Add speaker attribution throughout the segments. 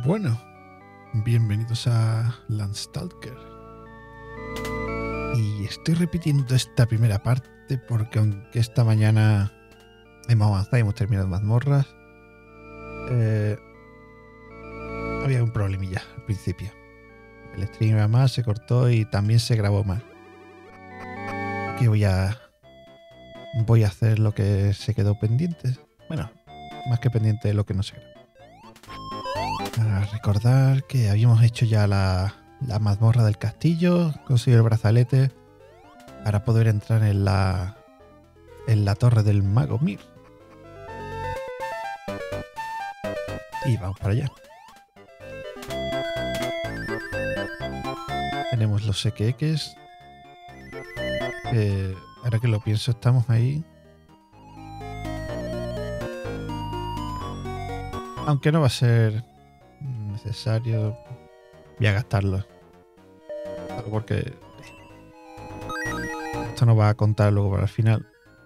Speaker 1: Bueno, bienvenidos a Landstalker. Y estoy repitiendo esta primera parte porque aunque esta mañana hemos avanzado y hemos terminado mazmorras, había un problemilla al principio. El stream además se cortó y también se grabó mal. Aquí voy a hacer lo que se quedó pendiente. Bueno, más que pendiente de lo que no se grabó. Para recordar que habíamos hecho ya la mazmorra del castillo, conseguido el brazalete para poder entrar en la torre del mago Mir. Y vamos para allá. Tenemos los equeques. Ahora que lo pienso, estamos ahí. Aunque no va a ser necesario, voy a gastarlo. Porque esto no va a contar luego para el final.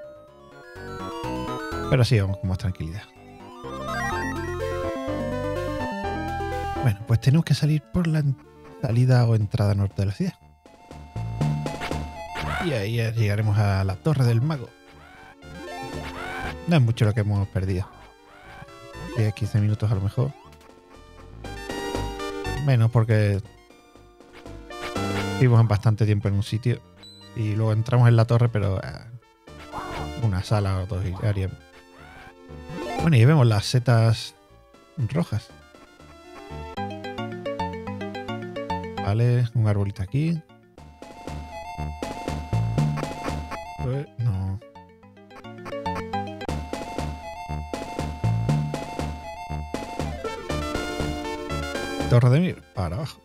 Speaker 1: Pero sí, vamos con más tranquilidad. Bueno, pues tenemos que salir por la salida o entrada norte de la ciudad. Y ahí llegaremos a la Torre del Mago. No es mucho lo que hemos perdido. 10-15 minutos a lo mejor. Menos porque vivimos bastante tiempo en un sitio y luego entramos en la torre, pero una sala o dos harían. Bueno, y vemos las setas rojas. Vale, un arbolito aquí. No. Torre de Mir, para abajo.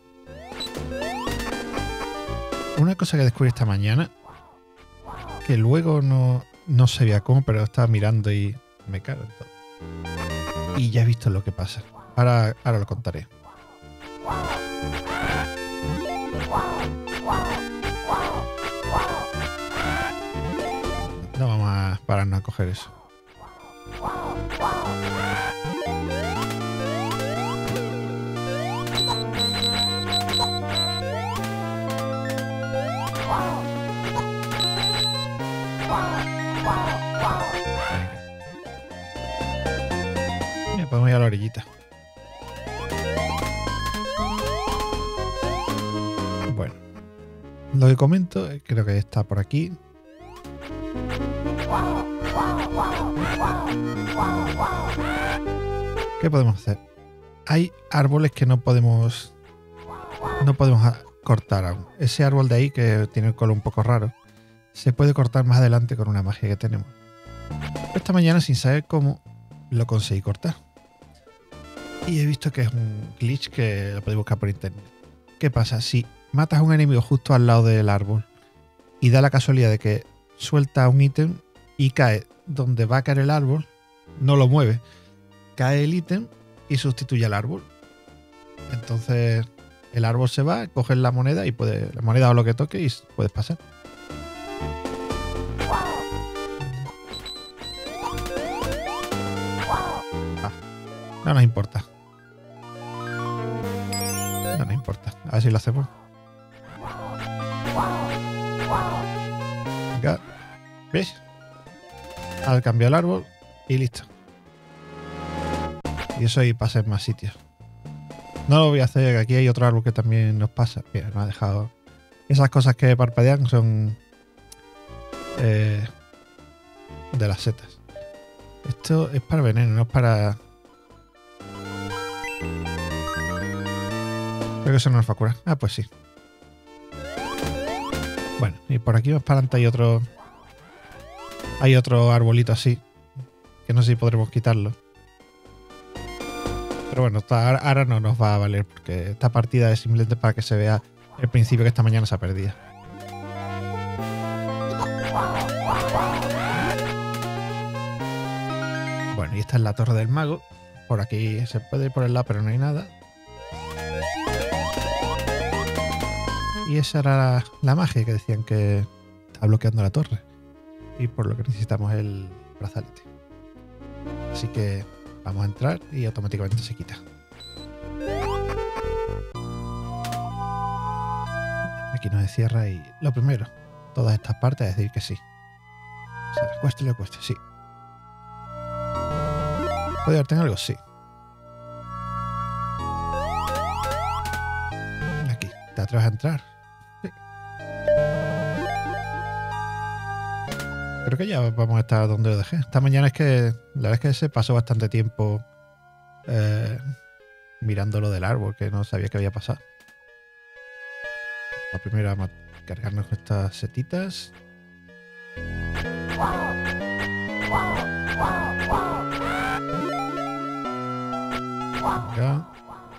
Speaker 1: Una cosa que descubrí esta mañana, que luego no sabía cómo, pero estaba mirando y me cago en todo. Y ya he visto lo que pasa. Ahora lo contaré. No vamos a pararnos a coger eso. Mira, podemos ir a la orillita. Bueno, lo que comento, creo que está por aquí. ¿Qué podemos hacer? Hay árboles que no podemos cortar aún. Ese árbol de ahí, que tiene el color un poco raro, se puede cortar más adelante con una magia que tenemos. Esta mañana, sin saber cómo, lo conseguí cortar. Y he visto que es un glitch que lo podéis buscar por internet. ¿Qué pasa? Si matas a un enemigo justo al lado del árbol y da la casualidad de que suelta un ítem y cae donde va a caer el árbol, no lo mueve. Cae el ítem y sustituye al árbol. Entonces el árbol se va, coges la moneda y la moneda o lo que toque y puedes pasar. No nos importa. No nos importa. A ver si lo hacemos. Venga. ¿Ves? Al cambiar el árbol y listo. Y eso ahí pasa en más sitios. No lo voy a hacer, aquí hay otro árbol que también nos pasa. Mira, nos ha dejado. Esas cosas que parpadean son de las setas. Esto es para veneno, no es para. Creo que eso no nos va a curar. Ah, pues sí. Bueno, y por aquí más para adelante hay otro arbolito así, que no sé si podremos quitarlo. Pero bueno, ahora no nos va a valer, porque esta partida es simplemente para que se vea el principio, que esta mañana se ha perdido. Bueno, y esta es la Torre del Mago. Por aquí se puede ir por el lado, pero no hay nada. Y esa era la magia que decían que está bloqueando la torre. Y por lo que necesitamos el brazalete. Así que vamos a entrar y automáticamente se quita. Aquí no se cierra y lo primero, todas estas partes, es decir que sí. O sea, le cueste, sí. ¿Puede darte en algo? Sí. Aquí, ¿te atreves a entrar? Sí. Creo que ya vamos a estar donde lo dejé. Esta mañana es que la verdad es que se pasó bastante tiempo mirando lo del árbol, que no sabía qué había pasado. La primera, vamos a cargarnos con estas setitas. Venga.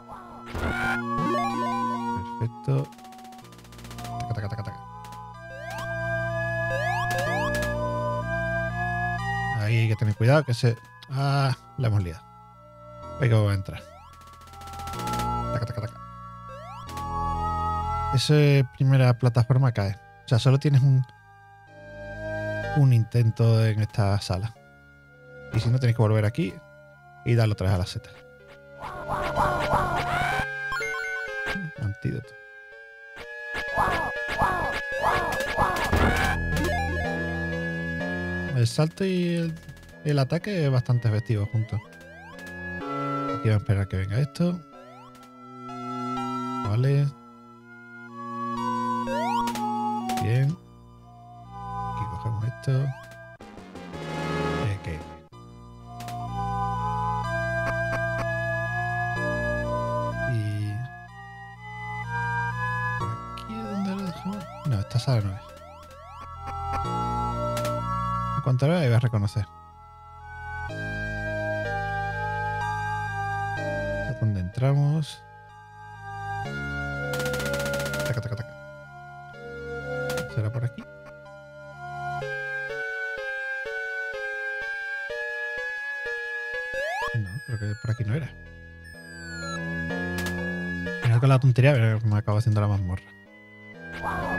Speaker 1: Perfecto. Taca, taca, taca, taca. Ahí hay que tener cuidado que se... Ah, la hemos liado. Venga, vamos a entrar. Taca, taca, taca. Esa primera plataforma cae. O sea, solo tienes un intento en esta sala. Y si no, tenéis que volver aquí y darle otra vez a la seta. Antídoto. El salto y el ataque es bastante efectivo juntos. Aquí vamos a esperar que venga esto. Vale. Bien. Aquí cogemos esto. Okay. Y... ¿por aquí es donde lo dejamos? No, esta sala no es. En cuanto a ahora, voy a reconocer. ¿A dónde entramos? Taca, taca, taca. ¿Será por aquí? No, creo que por aquí no era. Mira con la tontería, pero me acabo haciendo la mazmorra. Ah.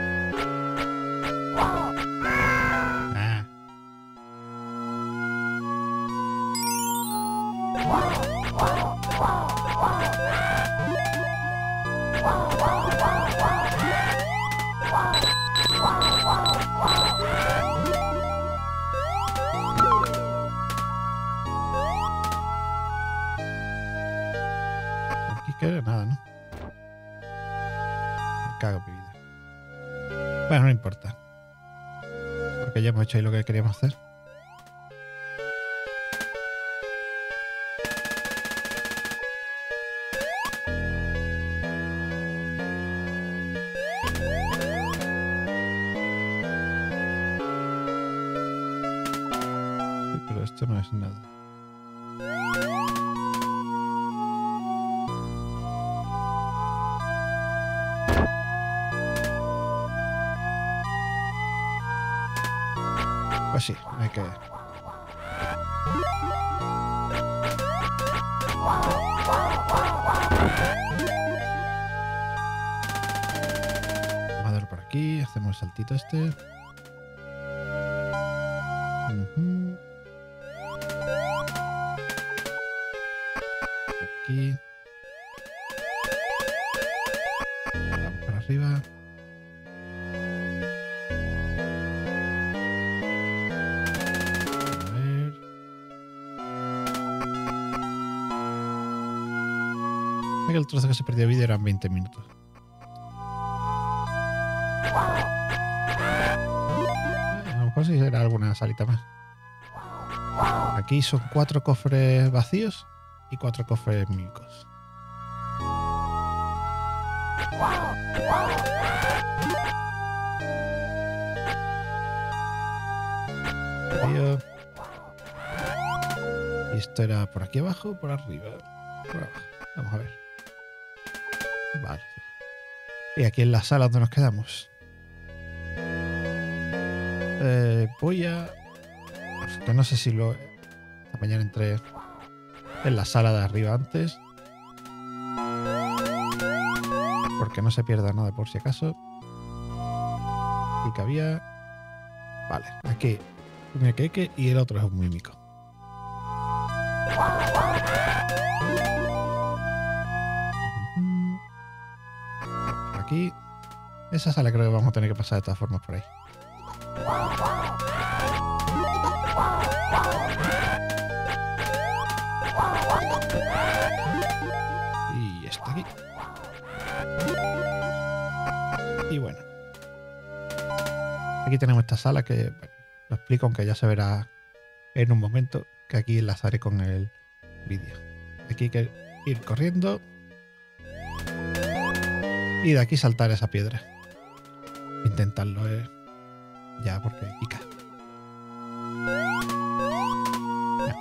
Speaker 1: Aquí queda nada, ¿no? Me cago en mi vida. Bueno, no importa. Porque ya hemos hecho ahí lo que queríamos hacer. Sí, pero esto no es nada. Pues sí, hay que... Vamos a dar por aquí, hacemos el saltito este. Aquí. Vamos para arriba. El trozo que se perdió de vídeo eran 20 minutos. A lo mejor sí será alguna salita más. Aquí son 4 cofres vacíos y 4 cofres mímicos. Y esto era por aquí abajo o por arriba. Por abajo. Vamos a ver. Vale. Y aquí en la sala donde nos quedamos. Voy a... que no sé si lo... Esta mañana entré en la sala de arriba antes. Porque no se pierda nada por si acaso. Y que había... Vale, aquí un mequeque y el otro es un mímico. Aquí. Esa sala creo que vamos a tener que pasar de todas formas por ahí. Y está aquí. Y bueno. Aquí tenemos esta sala que bueno, lo explico, aunque ya se verá en un momento, que aquí enlazaré con el vídeo. Aquí hay que ir corriendo y de aquí saltar esa piedra. Intentarlo, ya, porque pica. Ya.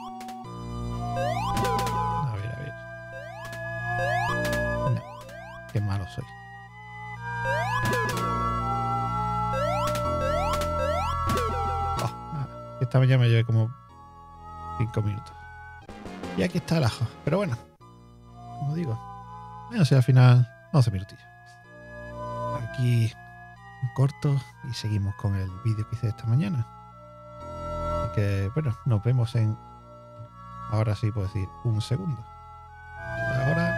Speaker 1: A ver. No, qué malo soy. Esta mañana me llevé como 5 minutos. Y aquí está el ajo. Pero bueno, como digo, no sé, al final 11 minutillos. Aquí corto y seguimos con el vídeo que hice esta mañana. Así que bueno, nos vemos en, ahora sí puedo decir, un segundo. Hasta ahora.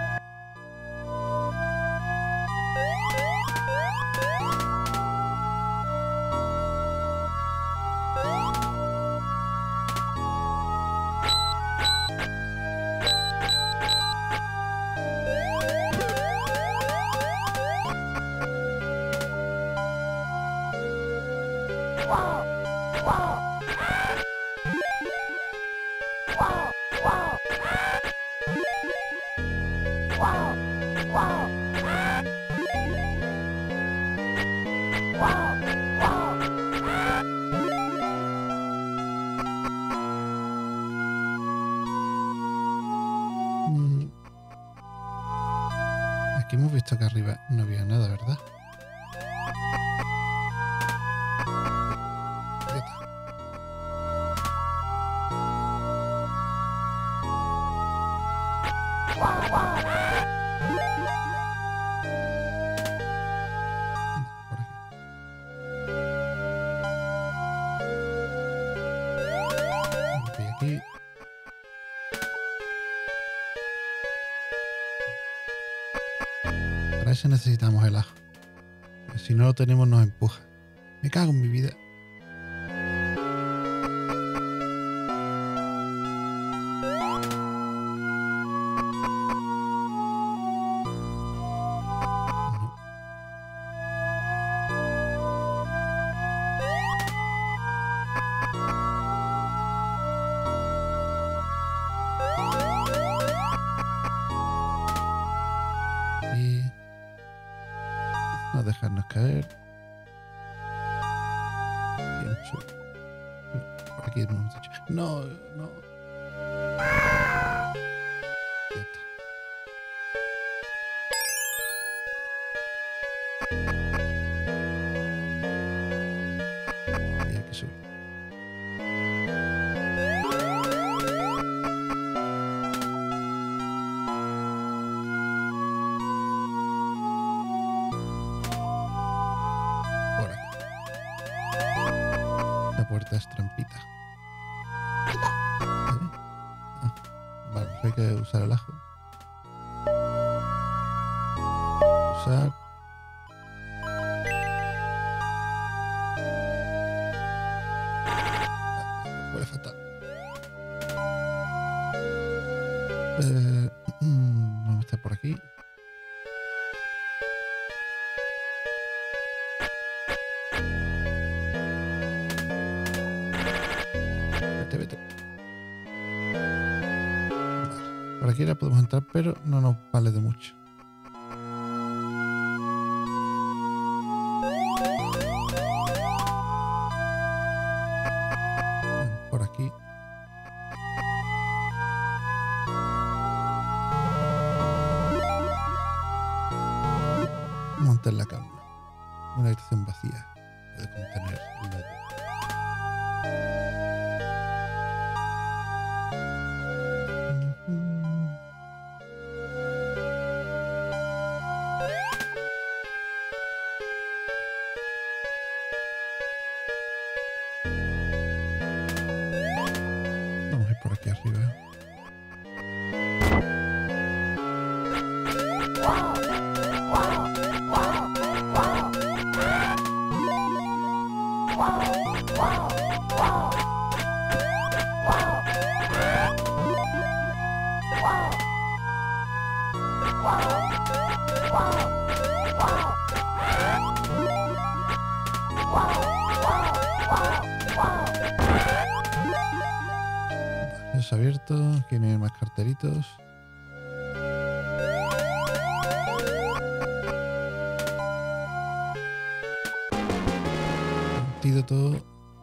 Speaker 1: Aquí hemos visto que arriba no había nada, ¿verdad? Ya está. Por aquí. Ok, aquí. Para eso necesitamos el ajo. Si no lo tenemos nos empuja. Me cago en mi vida. No. Y no dejarnos caer. Bien, sube. Por aquí hemos dicho. No. Ya está. Y hay que subir. Por aquí. La puerta es trampita. Vale, hay que usar el ajo. Usar. Huele fatal. Vamos a estar por aquí. Vete. Vale. Por aquí ahora podemos entrar, pero no nos vale de mucho. Por aquí. Montar la cama. Una habitación vacía puede contener la luz. Vamos a ir por aquí arriba. Es abierto. Aquí no hay más carteritos. Antídoto.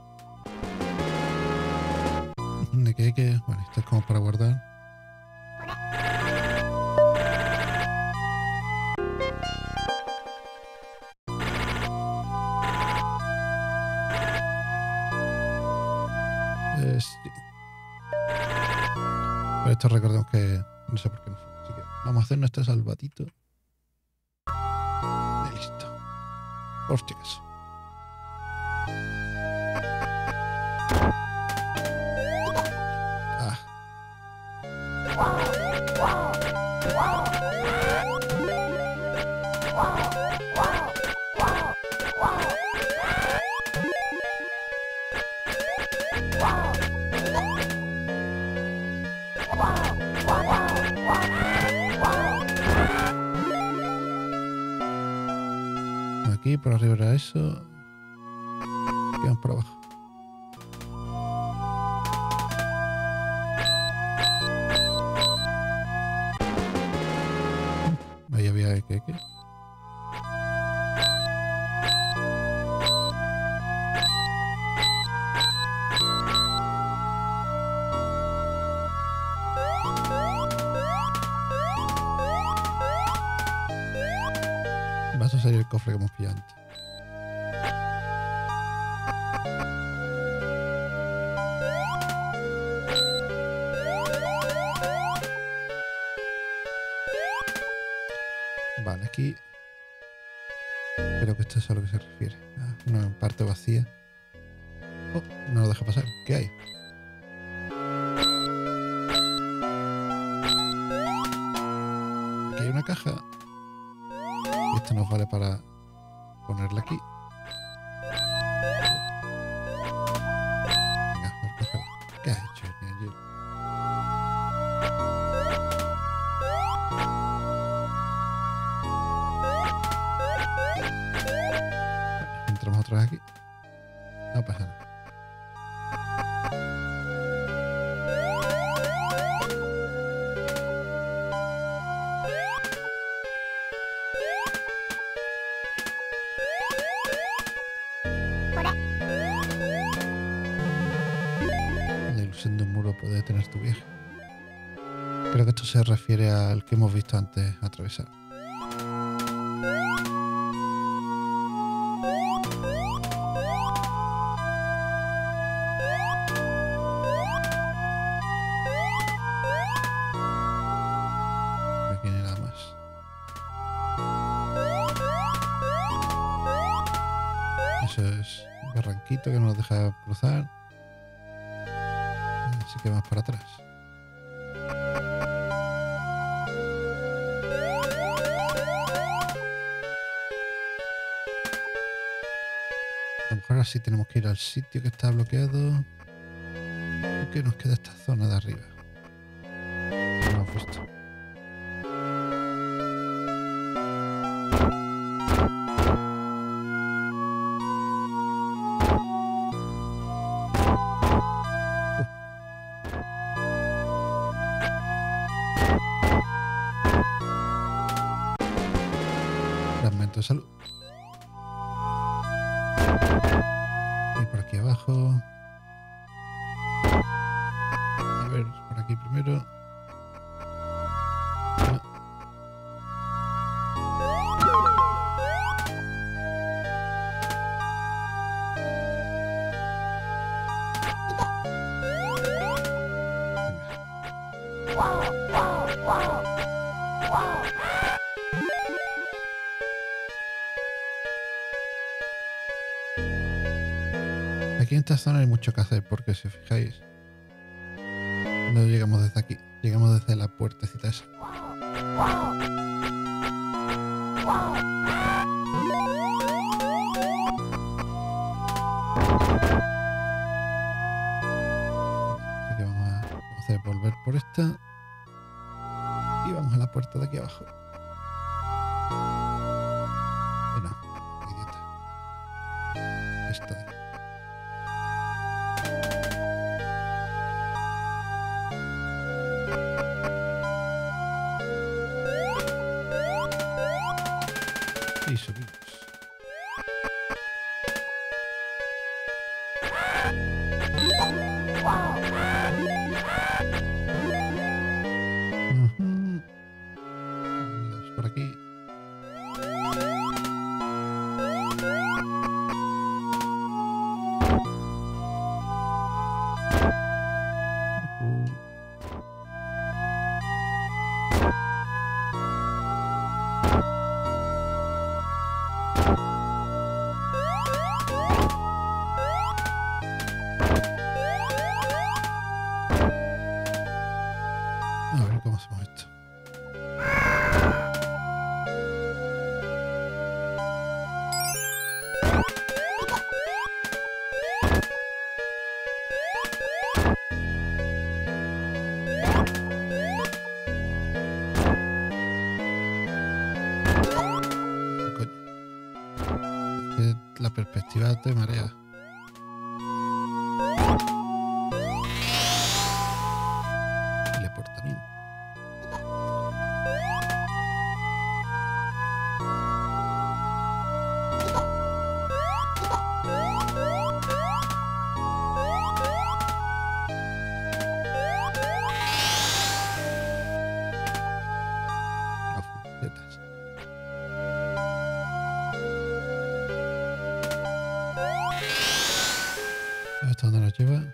Speaker 1: De que. Bueno, esto es como para guardar. Sí. Pero esto recordemos que no sé por qué no fue. Así que vamos a hacer nuestro salvatito. Y listo. Por si acaso. Ah. Aquí por arriba era eso. Quedan por abajo. Ahí había que. Vas a salir el cofre que hemos pillado antes. Vale, aquí creo que esto es a lo que se refiere. Una parte vacía. Oh, no lo deja pasar. ¿Qué hay? Aquí hay una caja. Esto nos vale para ponerla aquí. Venga, a ver, cógela. ¿Qué has hecho, Angel? Entramos otra vez aquí. No pasa nada. La ilusión de un muro puede detener tu viaje. Creo que esto se refiere al que hemos visto antes atravesar. Aquí no hay nada más. Eso es un barranquito que no nos deja cruzar. Así que vamos para atrás. A lo mejor así tenemos que ir al sitio que está bloqueado. ¿Qué nos queda esta zona de arriba? No hemos visto. Fragmento de salud. Y por aquí abajo. A ver, por aquí primero. No. Aquí en esta zona hay mucho que hacer porque si os fijáis no llegamos desde aquí, llegamos desde la puertecita esa. Así que vamos a hacer volver por esta y vamos a la puerta de aquí abajo. No, idiota. Esta de aquí. Y subimos. Ujú. Vamos por aquí. A ver cómo hacemos esto. Coño. Es que la perspectiva te marea. Teleportamiento. Tetas. ¿Hasta dónde nos lleva?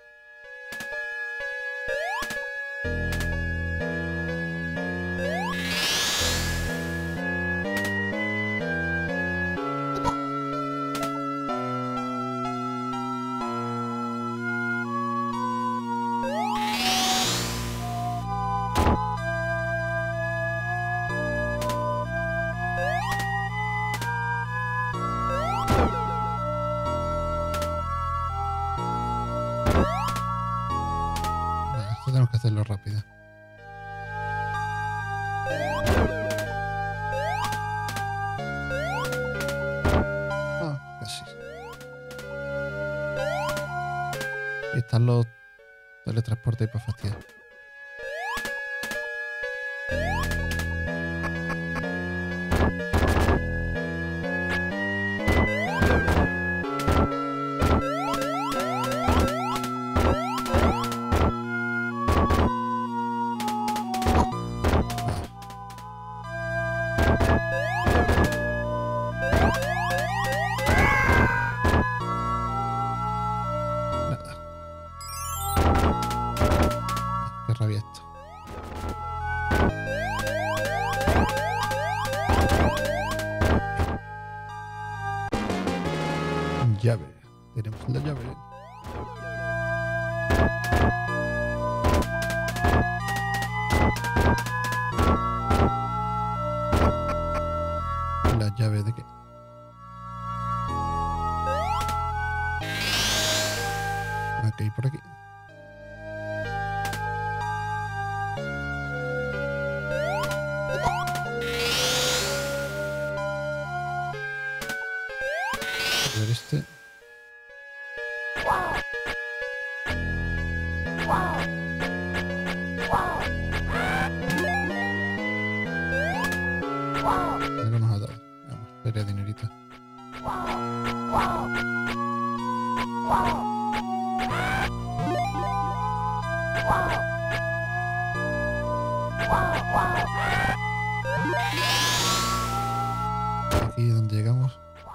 Speaker 1: Vale, esto tenemos que hacerlo rápido. Ah, casi. Y están los teletransportes para fastidiar. Nada. Qué rabia esto. Llave. Tenemos la llave. ¿La llave de qué? Ok, por aquí. A ver este. Algo nos ha dado. Vamos, feria dinerito. Aquí es donde llegamos.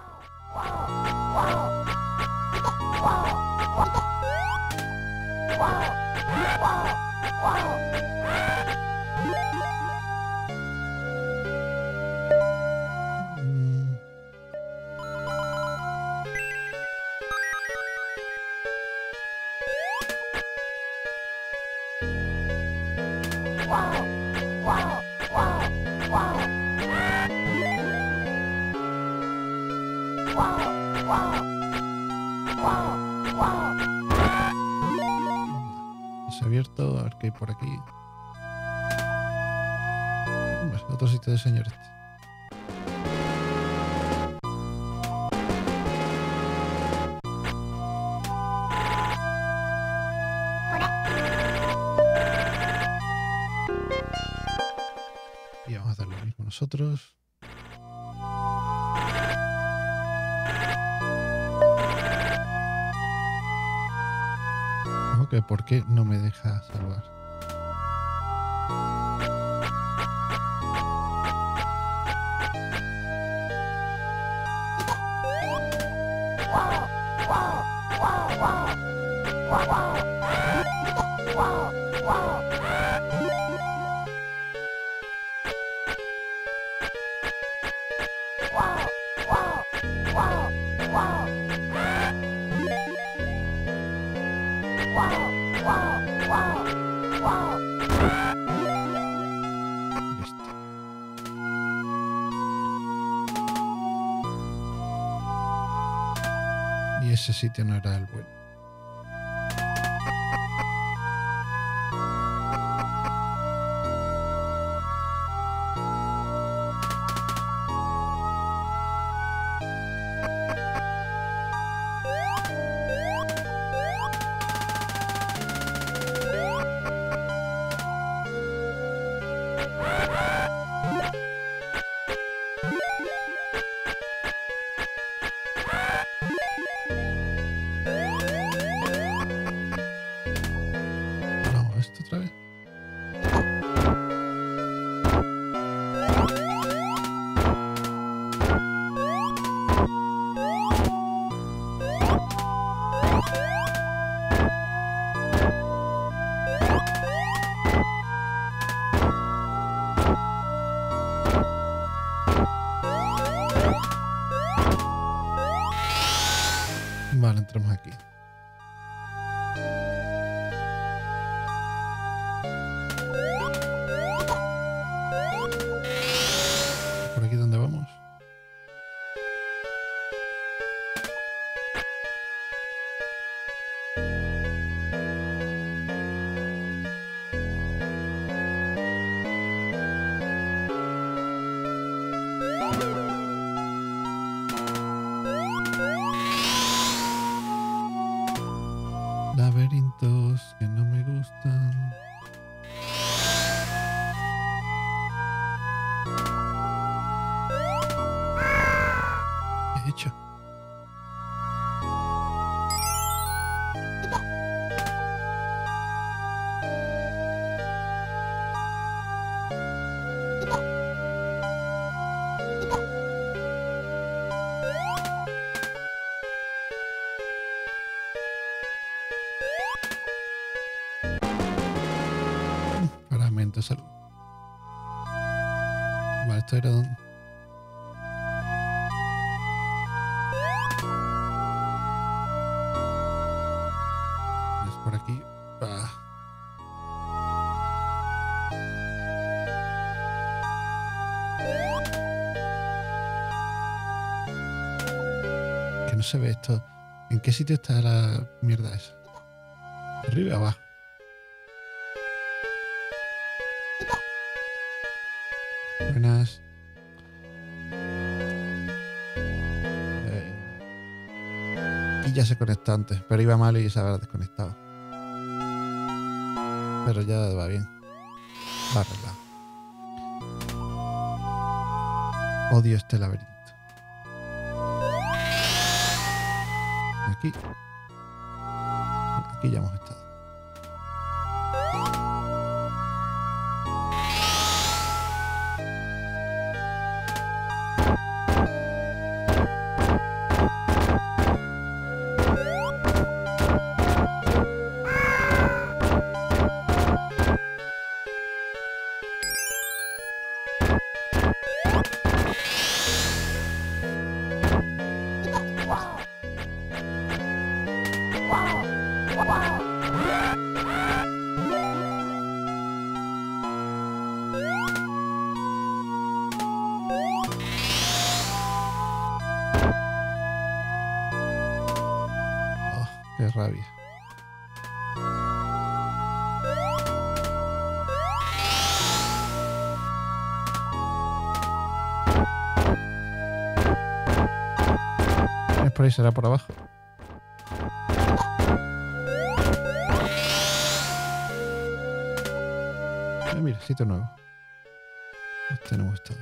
Speaker 1: Mm. Es abierto, a ver qué hay por aquí. Hombre, otro sitio de señor este. Y vamos a hacer lo mismo nosotros. Ojo que ¿por qué no me deja salvar? Listo. Y ese sitio no era el bueno. No, esto otra vez. Vale, entramos aquí. ¿Por aquí dónde vamos? Laberintos que no me gustan. ¿Qué he hecho? Fragmento de salud. Vale, esto era donde... Es por aquí. Ah. Que no se ve esto. ¿En qué sitio está la mierda esa? ¿Arriba o abajo? Buenas. Y ya se conectó antes, pero iba mal y se habrá desconectado. Pero ya va bien. Va arreglado. Odio este laberinto. Aquí. Aquí ya hemos estado. Oh, qué rabia. ¿Es por ahí? ¿Será por abajo? Mira, sitio nuevo. Pues tenemos todo.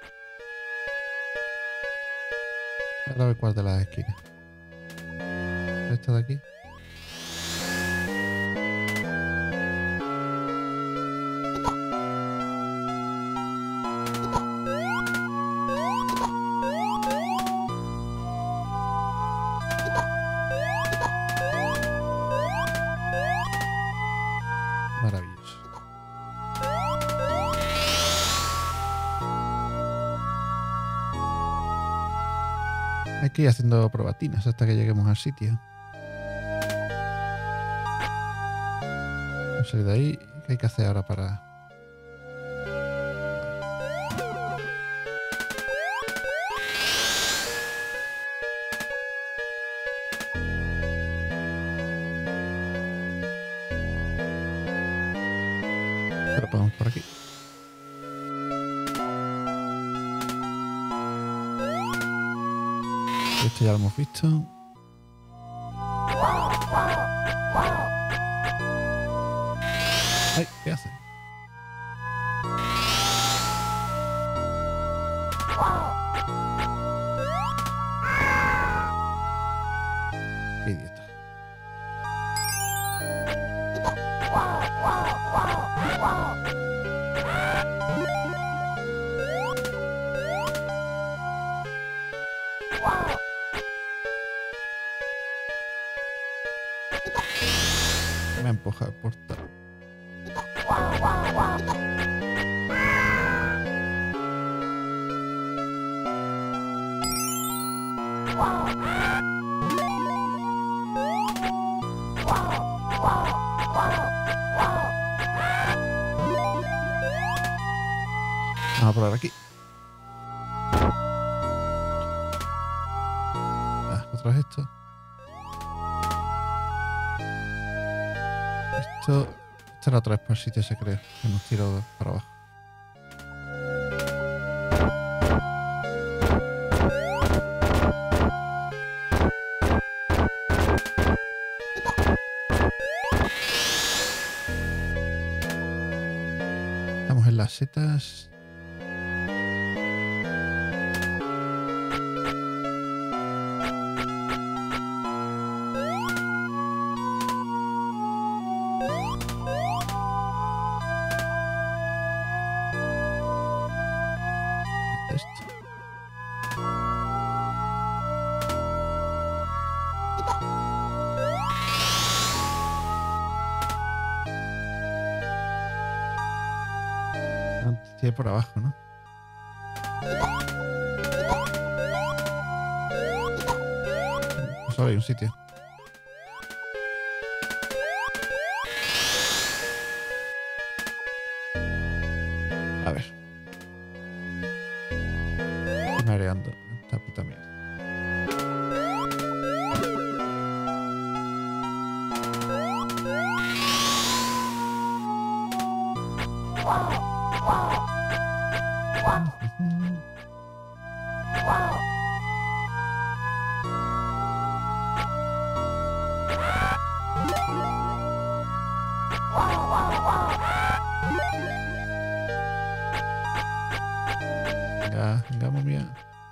Speaker 1: Ahora a ver cuál de las esquinas. Esta de aquí. Maravilloso. Hay que ir haciendo probatinas hasta que lleguemos al sitio. Vamos a salir de ahí. ¿Qué hay que hacer ahora para...? Pero podemos por aquí. Esto ya lo hemos visto. Ay, ¿qué hace? Qué idiota. Me ha empujado el portal. Vamos a probar aquí. Otra vez esto. Esta era otra vez por el sitio ese, creo, que nos tiró para abajo. Estamos en las setas. Tiene por abajo, ¿no? Solo hay un sitio. A ver. Estoy mareando esta puta mierda. Venga, momia.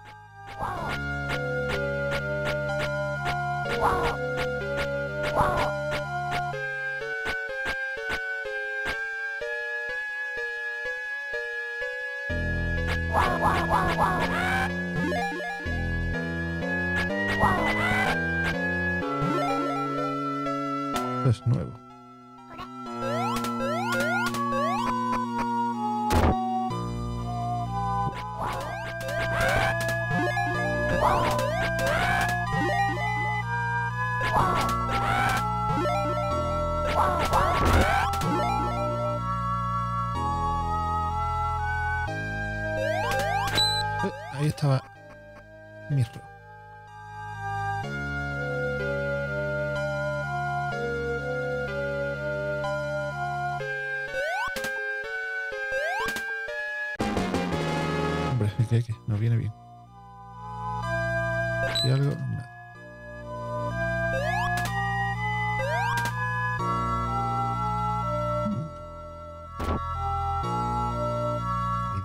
Speaker 1: Esto es nuevo. Ahí estaba Mirro. Hombre, ¿qué? No viene bien. ¿Y algo? Nada.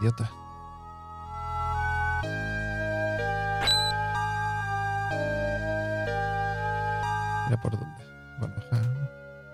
Speaker 1: idiota. Mira por dónde. Bueno, bajar, ¿no?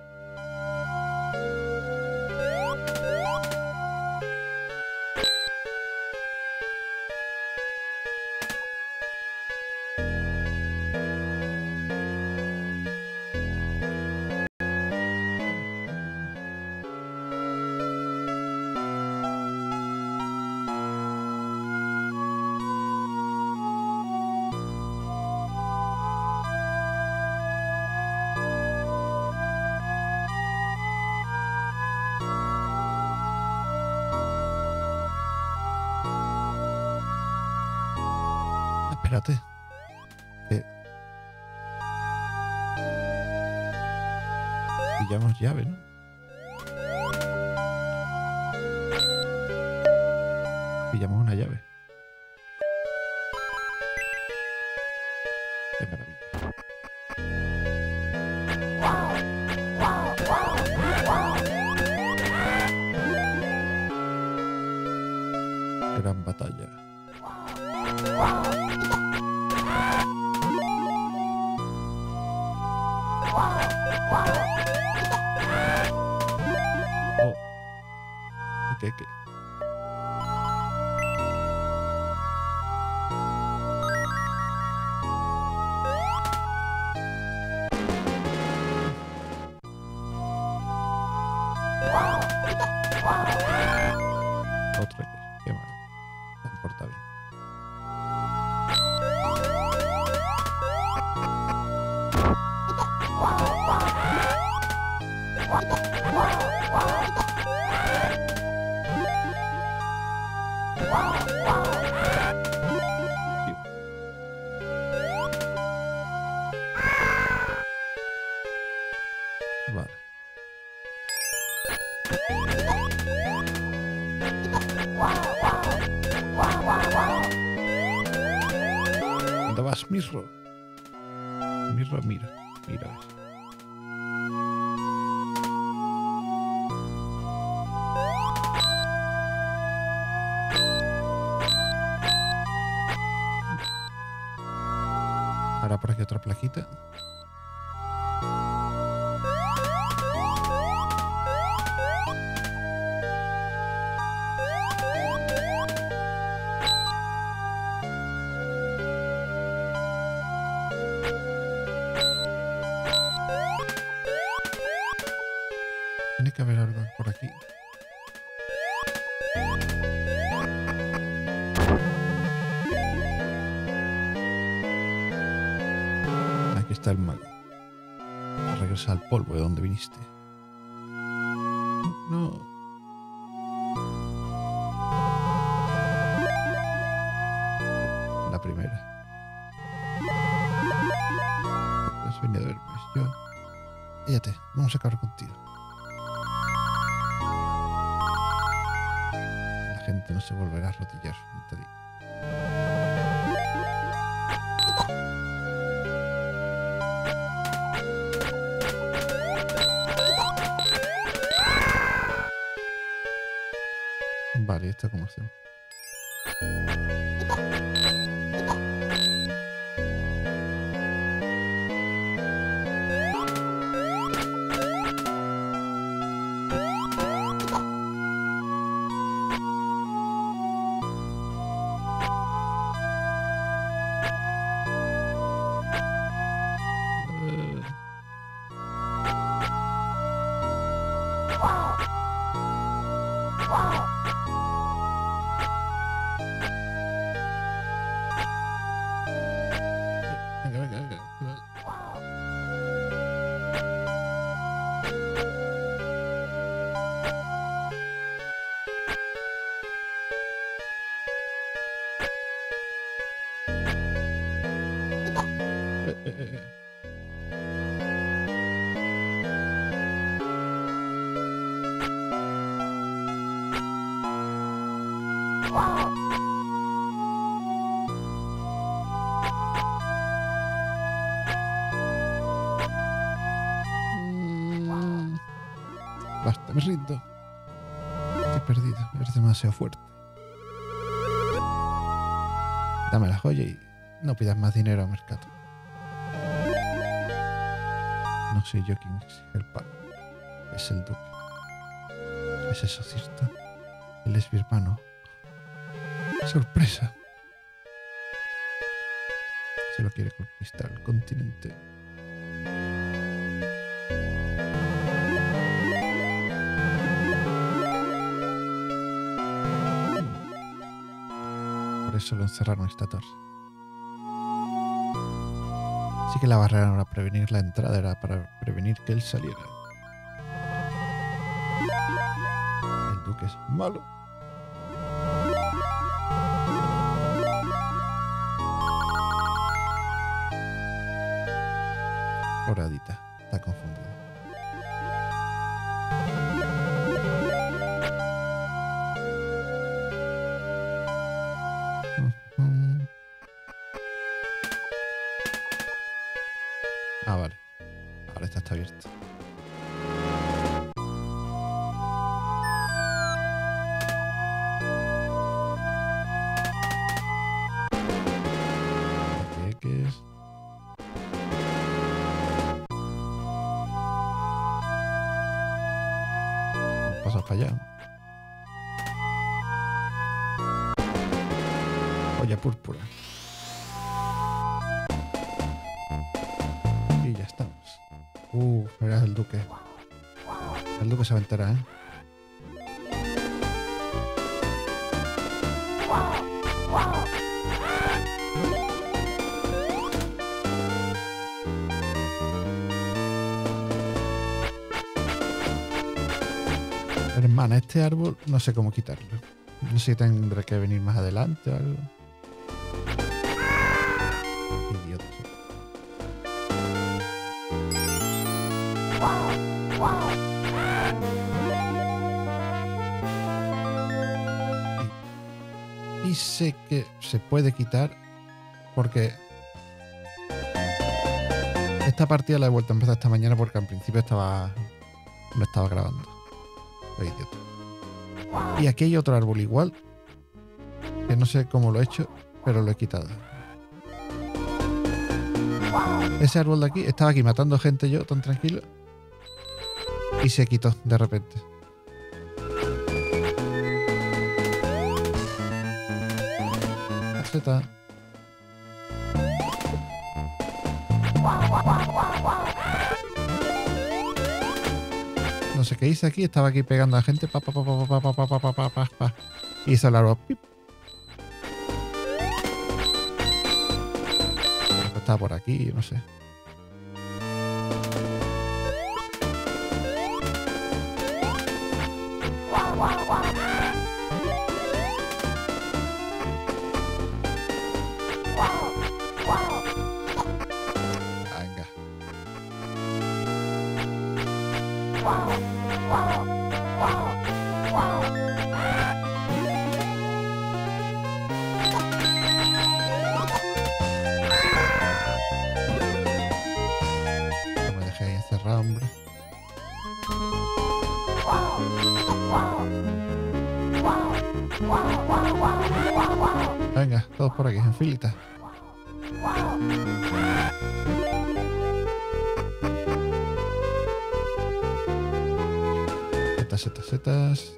Speaker 1: Espérate. Pillamos llave, ¿no? Pillamos una llave. Qué maravilla. Gran batalla. Oh. ¿Qué? Otra que. Qué malo. No importa bien. Vale. ¿Dónde vas, Mirro? Mirro, mira. Mira. Ahora por aquí otra plaquita. Tiene que haber algo por aquí. Aquí está el mago. Regresa al polvo de donde viniste. No. La primera. Has venido a verme. Yo. Cállate, vamos a acabar contigo. La gente no se volverá a arrodillar, no te digo. Vale, ¿esto cómo hacemos? Venga. Basta, me rindo. Estoy perdido, eres demasiado fuerte. Dame la joya y no pidas más dinero a mercado. No soy yo quien exige el pago. Es el duque. ¿Es eso cierto? Él es mi hermano. ¡Sorpresa! Solo quiere conquistar el continente. Por eso lo encerraron esta torre. Así que la barrera para prevenir la entrada era para prevenir que él saliera. El duque es malo. Pobradita, está confundida. Ah, vale. Ahora esta está abierta. ¿Qué es? Pasas para allá. Olla púrpura. Y ya estamos. Verás el duque. El duque se va a enterar, ¿eh? Hermana, este árbol no sé cómo quitarlo. No sé si tendré que venir más adelante o algo. Idiota. Y sé que se puede quitar porque esta partida la he vuelto a empezar esta mañana porque al principio no estaba grabando. Soy idiota. Y aquí hay otro árbol igual que no sé cómo lo he hecho, pero lo he quitado. Ese árbol de aquí estaba aquí matando gente yo tan tranquilo y se quitó de repente. Z. No sé qué hice aquí, estaba aquí pegando a la gente. Y hizo el árbol. Pip. Estaba por aquí, no sé. Venga. No me dejé ahí encerrado, hombre. Venga, todos por aquí, en filita. Setas.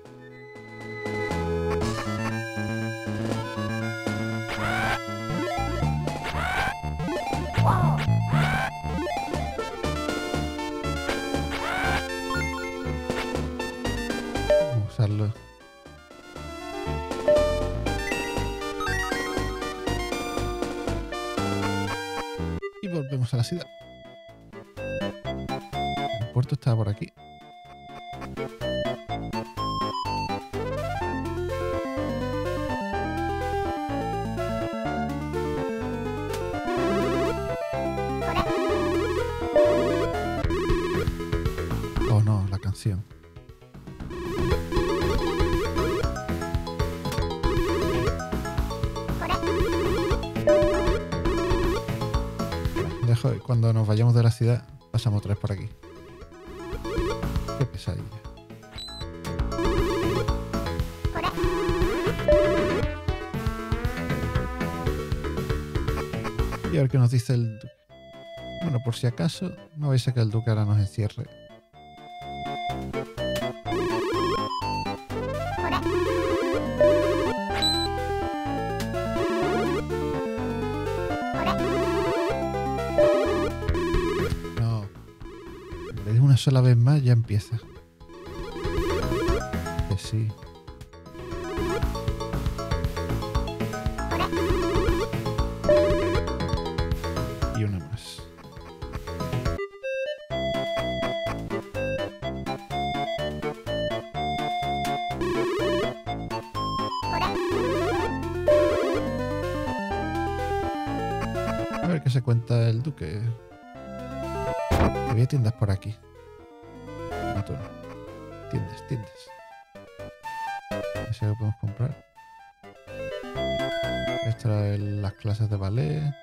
Speaker 1: Vamos a usarlo. Y volvemos a la ciudad. El puerto está por aquí. Oh no, la canción. Cuando nos vayamos de la ciudad, pasamos otra vez por aquí. Qué pesadilla. Y a ver qué nos dice el duque. Bueno, por si acaso, no vais a que el duque ahora nos encierre. No. Le digo una sola vez más, ya empieza. Que sí. Y una más. A ver qué se cuenta el duque. Había tiendas por aquí. No, tú no. Tiendas. A ver si lo podemos comprar. Extra las clases de ballet.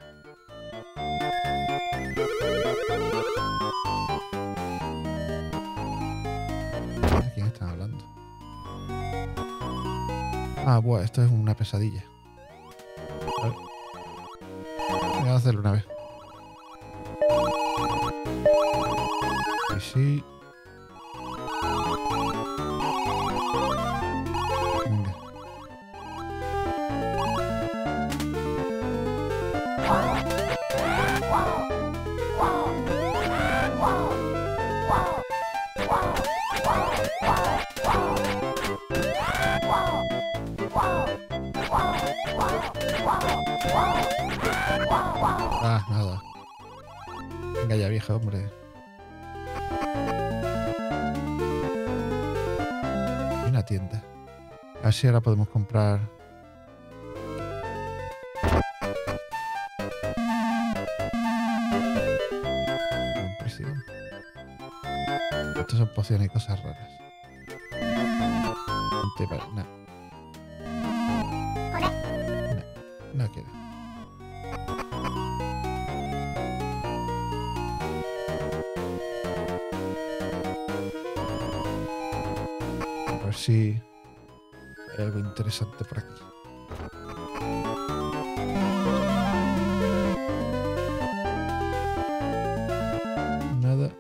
Speaker 1: ¿De quién están hablando? Ah, buah, esto es una pesadilla. A ver. Voy a hacerlo una vez. Y sí. Venga. Ah, nada. Venga ya, vieja, hombre. Hay una tienda. A ver si ahora podemos comprar. Un presidente. Estos son pociones y cosas raras. No. No quiero. A ver si hay algo interesante por aquí. Nada.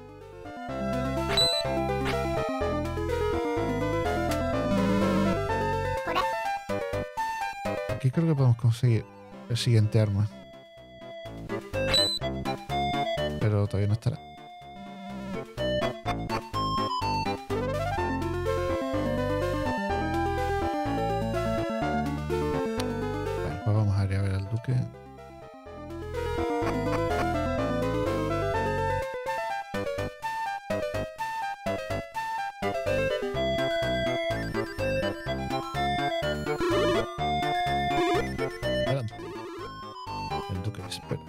Speaker 1: Aquí creo que podemos conseguir el siguiente arma. Pero todavía no estará. Bueno, pues vamos a ir a ver al duque. Adelante. El duque me espera.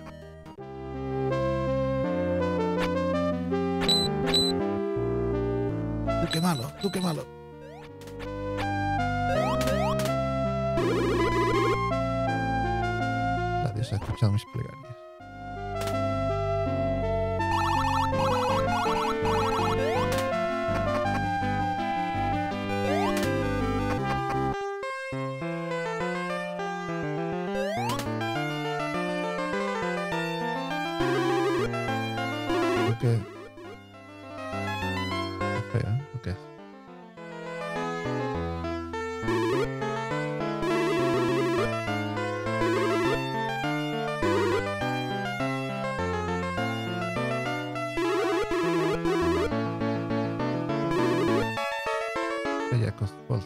Speaker 1: Duque malo, duque malo. La diosa ha escuchado mis plegarias. Duque. Fea, ¿o qué? Ella Cosbol.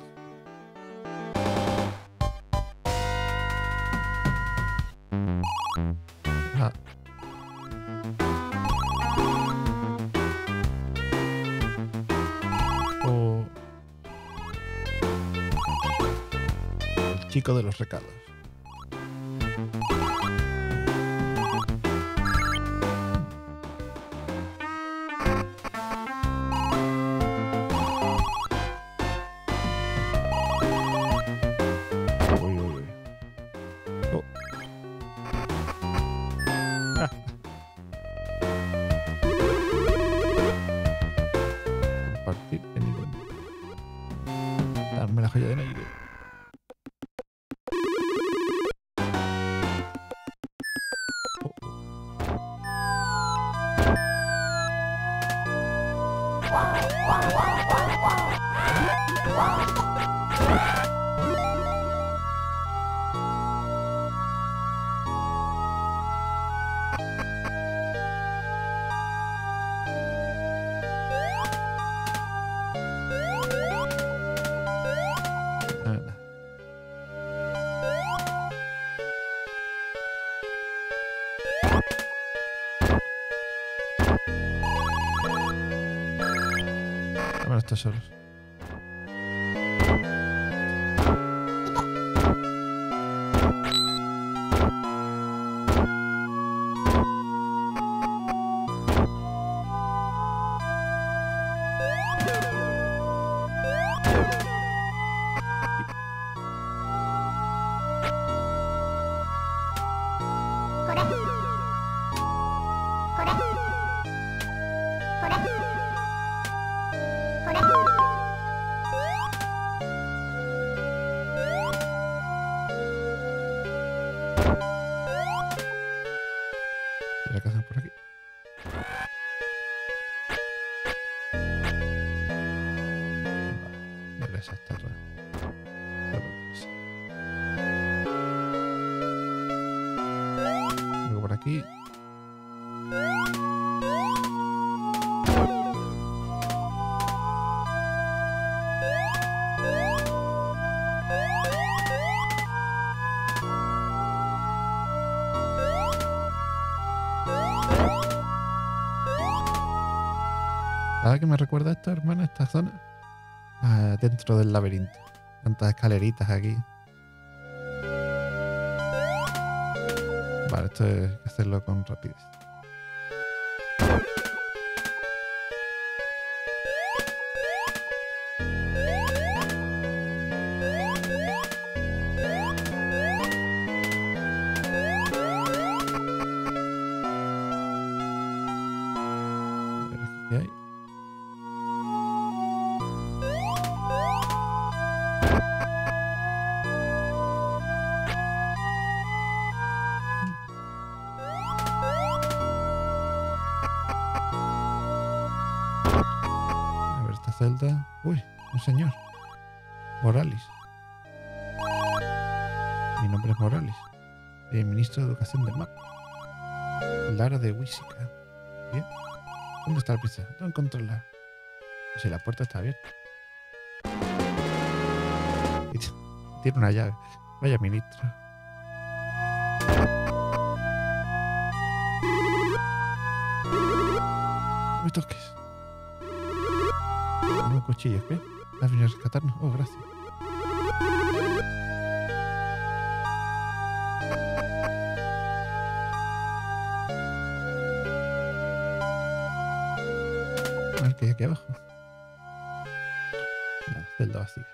Speaker 1: Ah. O el chico de los recados. Uy, uy, uy. Oh. Ah. Compartir en igual. Darme la joya de Nairo. Bueno, estos solos. ¿Y la casa por aquí? Vale, esa estatua. Luego por aquí. ¿Sabes qué me recuerda esto, hermano? Esta zona. Dentro del laberinto. Tantas escaleritas aquí. Vale, esto hay que hacerlo con rapidez. A ver aquí qué hay. A ver esta celda. Uy, un señor. Morales. Mi nombre es Morales. Ministro de Educación de Mac. Lara de Wisica. Bien. ¿Dónde está la princesa? Tengo que encontrarla. Si la puerta está abierta. Tiene una llave. Vaya ministro. No me toques. Un cuchillo, ¿qué? ¿Has venido a rescatarnos? Oh, gracias. A ver qué hay aquí abajo. Nada, celda vacía.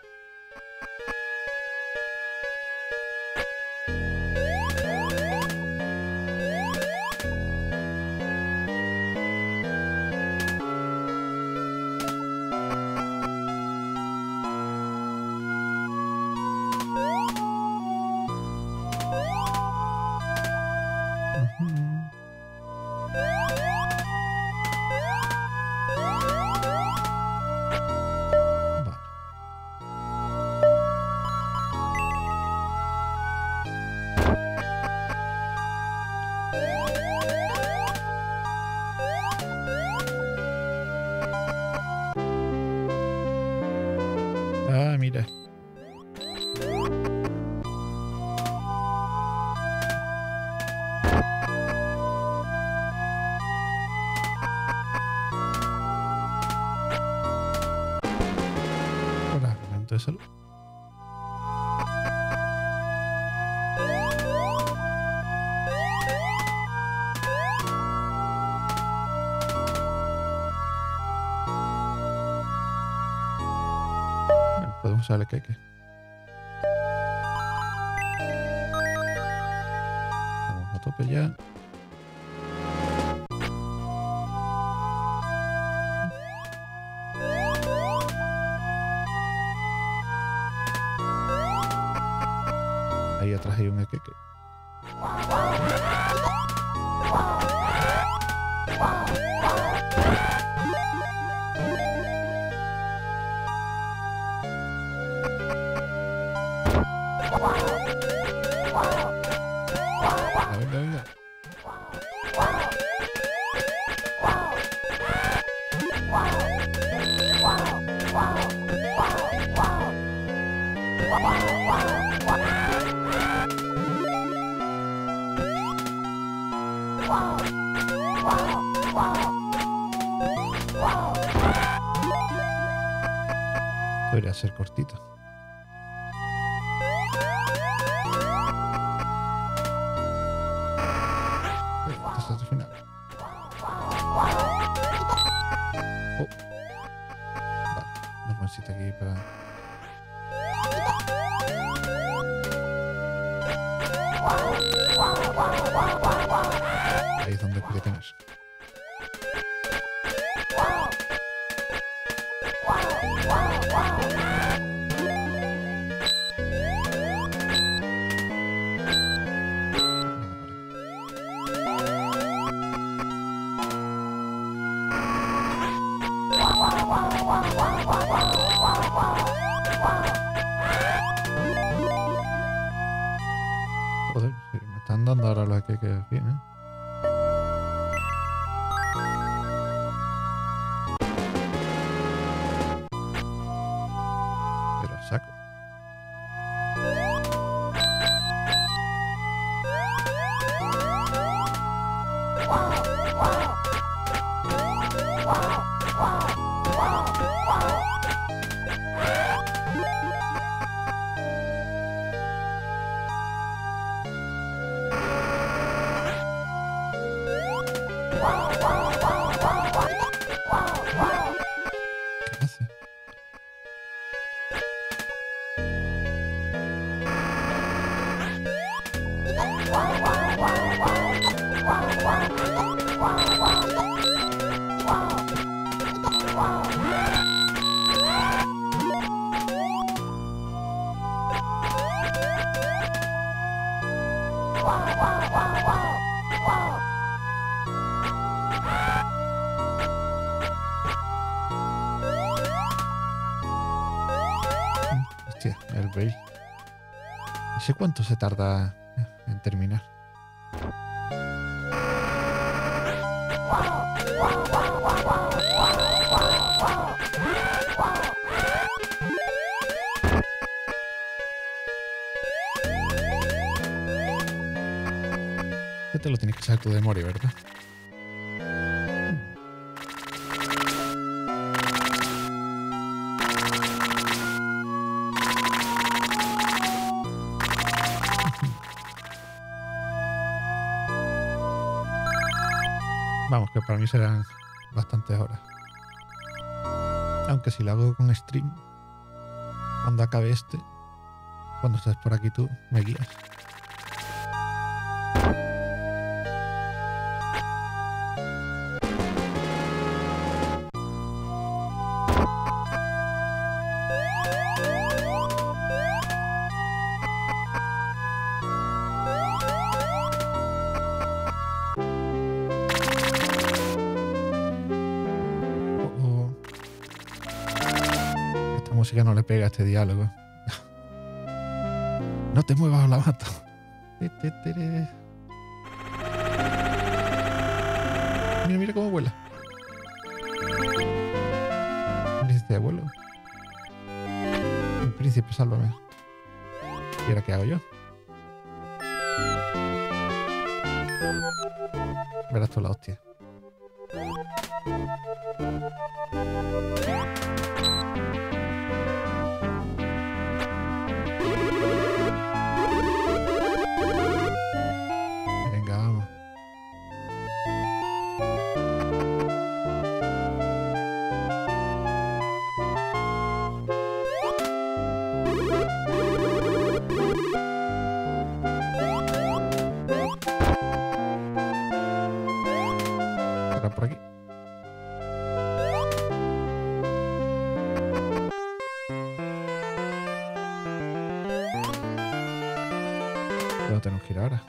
Speaker 1: Ah, mira. Hola, momento de salud. Bueno, podemos usar el queque. Estamos a tope ya. Ahí atrás hay un queque. Venga, venga. Podría ser cortito. Hasta el final. Oh. Vale, nos necesita aquí para... Ahí es donde puede tener. Joder, sí, me están dando ahora los que bien, ¿eh? Pero saco. ¿Qué hace? Hostia, el bail. No sé cuánto se tarda en terminar. Este te lo tienes que saber tú de memoria, ¿verdad? Vamos, que para mí serán bastantes horas. Aunque si lo hago con stream, cuando acabe este, cuando estés por aquí tú, me guías. Esta música no le pega a este diálogo. No te muevas o la mato. Mira, mira cómo vuela. Príncipe abuelo. Príncipe, sálvame. ¿Y ahora qué hago yo? Verás tú la hostia. Venga, vamos. Ahora por aquí. ¿Dónde tenemos que ir ahora?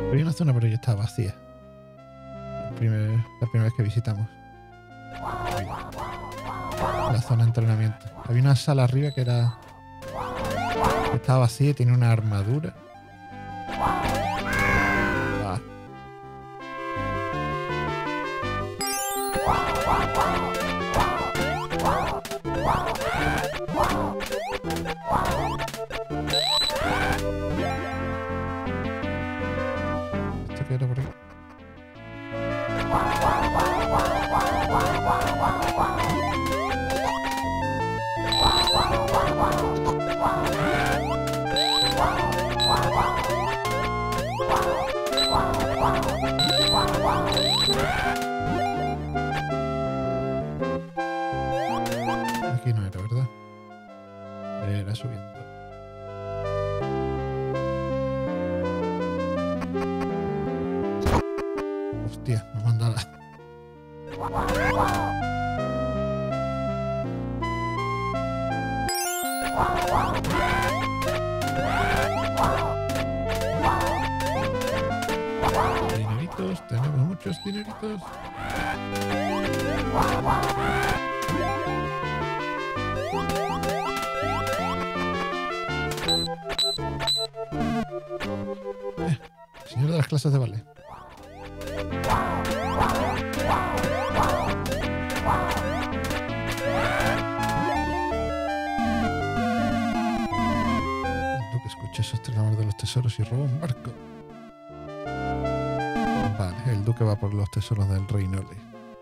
Speaker 1: Había una zona, pero ya estaba vacía. La primera vez que visitamos la zona de entrenamiento. Había una sala arriba que estaba vacía y tenía una armadura. Ah. ¿Esto qué era por aquí? Aquí no era, ¿verdad? Era subiendo. Hostia, me manda la... Dineritos, tenemos muchos dineritos. Señor de las clases de ballet. El duque escucha esos tronadores de los tesoros y roba un barco. Vale, el duque va por los tesoros del rey Norley.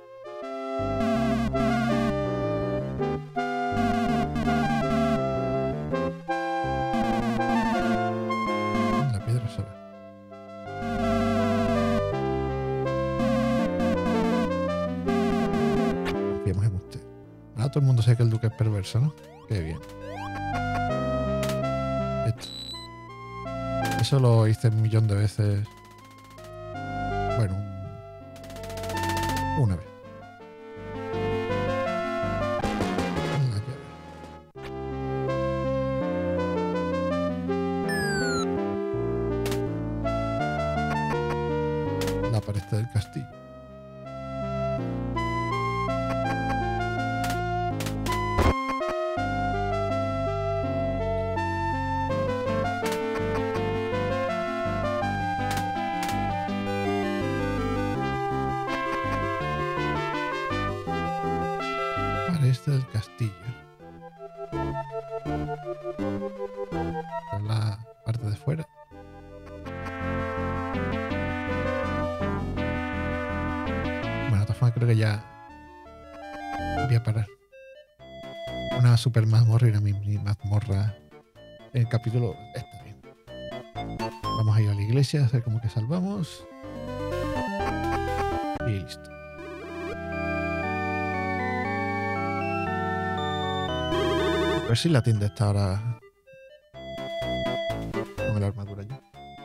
Speaker 1: La piedra sola. Confiemos en usted. Ahora todo el mundo sabe que el duque es perverso, ¿no? Qué bien. Esto. Eso lo hice un millón de veces. Bueno, una vez. La llave. La pared del castillo. Del castillo. Por la parte de fuera. Bueno, de todas formas creo que ya voy a parar. Una super mazmorra y una mini mazmorra. En el capítulo está bien. Vamos a ir a la iglesia a hacer como que salvamos. Y listo. A ver si la tienda está ahora con la armadura ya.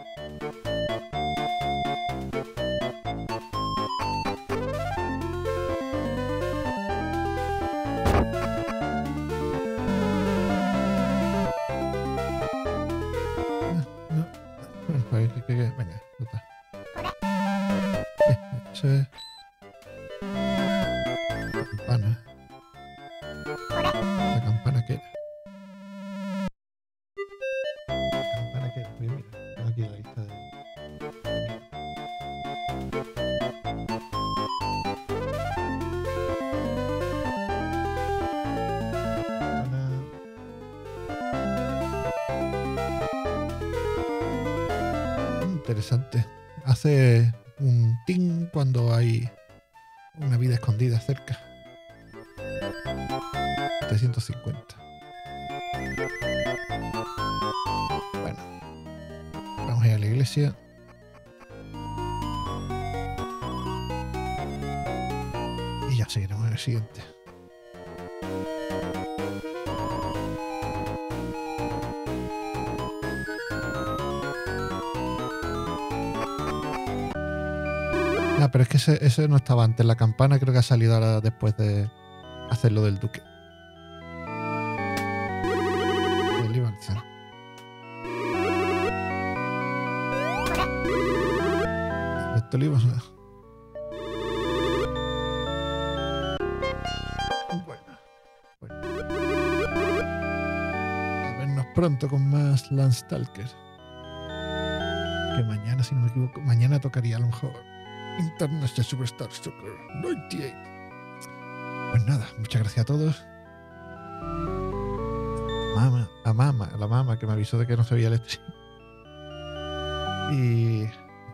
Speaker 1: Venga, nota. Eso es la campana. La campana que era. Mira, tengo aquí la lista de... Interesante. Hace un ting cuando hay una vida escondida cerca. 750. Bueno. Vamos a ir a la iglesia. Y ya seguiremos en el siguiente. Ah, pero es que ese no estaba antes. La campana creo que ha salido ahora después de hacer lo del duque. El Ivanson. pronto con más Landstalker. Que mañana, si no me equivoco, mañana tocaría a lo mejor International Superstar Soccer 98. Pues nada, muchas gracias a todos. A la mama que me avisó de que no se veía el stream. Y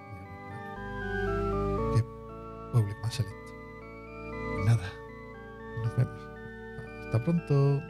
Speaker 1: qué público más selecto. Pues nada, nos vemos. Hasta pronto.